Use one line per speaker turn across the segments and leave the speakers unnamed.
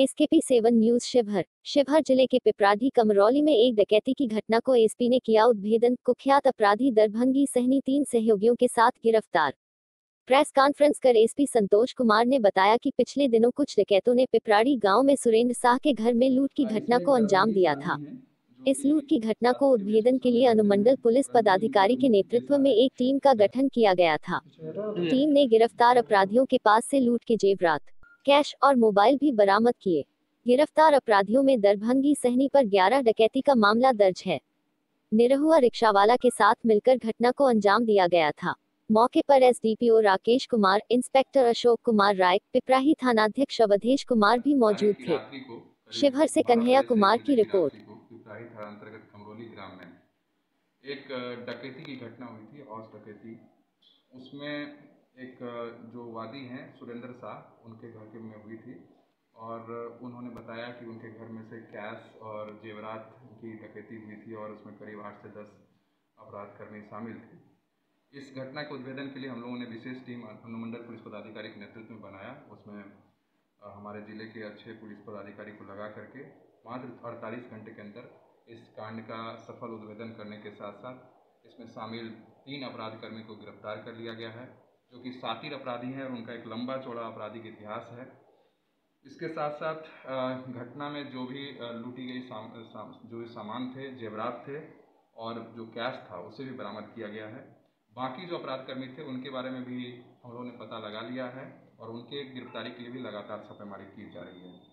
SKP 7 news Sheohar जिले के पिपराढ़ी कमरौली में एक डकैती की घटना को एसपी ने किया उद्भेदन। कुख्यात अपराधी दरभंगी सहनी 3 सहयोगियों के साथ गिरफ्तार। प्रेस कॉन्फ्रेंस कर एसपी संतोष कुमार ने बताया कि पिछले दिनों कुछ डकैतों ने पिपराढ़ी गांव में सुरेंद्र शाह के घर में लूट की घटना को अंजाम दिया था। इस लूट की घटना को उद्भेदन के लिए अनुमंडल पुलिस पदाधिकारी के नेतृत्व में एक टीम का गठन किया गया था। टीम ने गिरफ्तार अपराधियों के पास से लूट के जेवरात, कैश और मोबाइल भी बरामद किए। गिरफ्तार अपराधियों में दरभंगी सहनी पर 11 डकैती का मामला दर्ज है। निरहुआ रिक्शावाला के साथ मिलकर घटना को अंजाम दिया गया था। मौके पर एसडीपीओ राकेश कुमार, इंस्पेक्टर अशोक कुमार राय, पिपराही थानाध्यक्ष अवधेश कुमार भी मौजूद थे। शिवहर से कन्हैया कुमार की रिपोर्ट।
पिपराही थाना अंतर्गत कमरौली ग्राम में एक डकैती की घटना हुई थी, हौस डकैती। उसमें एक जो वादी हैं सुरेंद्र शाह, उनके घर के में हुई थी और उन्होंने बताया कि उनके घर में से कैश और जेवरात की डकैती हुई थी और उसमें करीब 8 से 10 अपराधकर्मी शामिल थे। इस घटना के उद्भेदन के लिए हम लोगों ने विशेष टीम अनुमंडल पुलिस पदाधिकारी के नेतृत्व में बनाया। उसमें हमारे जिले के अच्छे पुलिस पदाधिकारी को लगा करके मात्र 48 घंटे के अंदर इस कांड का सफल उद्भेदन करने के साथ साथ इसमें शामिल 3 अपराधकर्मी को गिरफ्तार कर लिया गया है, जो कि शातिर अपराधी हैं और उनका एक लंबा चौड़ा आपराधिक इतिहास है। इसके साथ साथ घटना में जो भी लूटी गई जो सामान थे, जेवरात थे और जो कैश था, उसे भी बरामद किया गया है। बाकी जो अपराधकर्मी थे उनके बारे में भी हम लोगों ने पता लगा लिया है और उनके गिरफ्तारी के लिए भी लगातार छापेमारी की जा रही है।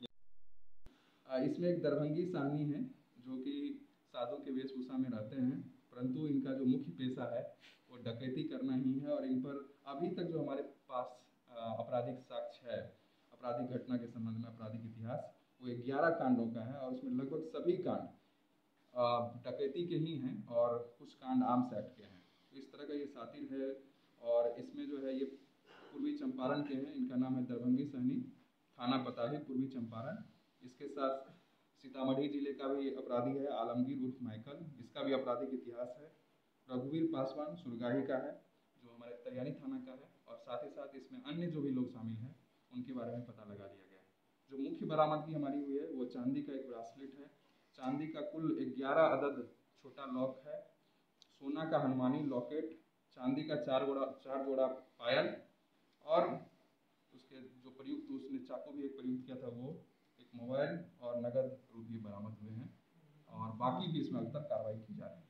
इसमें एक दरभंगी साहनी है जो कि साधु के वेशभूषा में रहते हैं, परंतु इनका जो मुख्य पेशा है वो डकैती करना ही है और इन पर अभी तक जो हमारे पास आपराधिक साक्ष्य है, आपराधिक घटना के संबंध में आपराधिक इतिहास, वो 11 कांडों का है और उसमें लगभग सभी कांड डकैती के ही हैं और कुछ कांड आर्म्स एक्ट के हैं। तो इस तरह का ये शातिर है और इसमें जो है ये पूर्वी चंपारण के हैं। इनका नाम है दरभंगी सहनी, थाना पता है पूर्वी चंपारण। इसके साथ सीतामढ़ी जिले का भी अपराधी है आलमगीर उर्फ माइकल, इसका भी आपराधिक इतिहास है। रघुवीर पासवान सुरगाही का है जो हमारे तरियानी थाना का है और साथ ही साथ इसमें अन्य जो भी लोग शामिल हैं उनके बारे में पता लगा लिया गया है। जो मुख्य बरामदगी हमारी हुई है वो चांदी का एक ब्रासलेट है। चांदी का कुल 11 अदद छोटा लॉक है, सोना का हनुमानी लॉकेट, चांदी का 4 जोड़ा पायल और उसके जो प्रयुक्त उसने चाकू भी एक प्रयुक्त किया था, वो एक मोबाइल और नगद रुपये बरामद हुए हैं और बाकी भी इसमें अभी तक कार्रवाई की जा रही है।